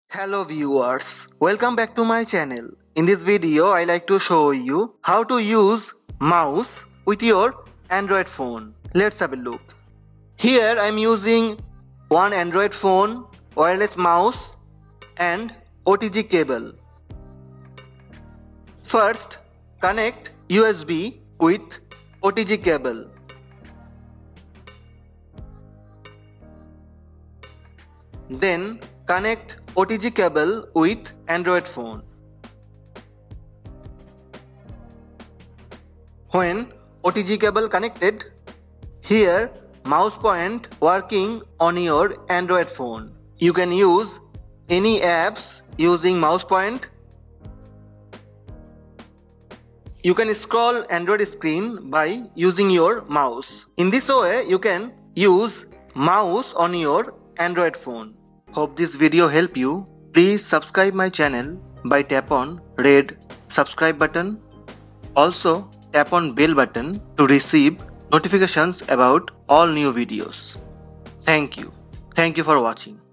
Hello viewers, welcome back to my channel. In this video, I like to show you how to use mouse with your Android phone. Let's have a look. Here I am using one Android phone, wireless mouse and OTG cable. First, connect USB with OTG cable. Then connect OTG cable with Android phone. When OTG cable connected, here mouse point working on your Android phone. You can use any apps using mouse point. You can scroll Android screen by using your mouse. In this way, you can use mouse on your Android phone. Hope this video help you. Please subscribe my channel by tap on red subscribe button. Also tap on bell button to receive notifications about all new videos. Thank you. Thank you for watching.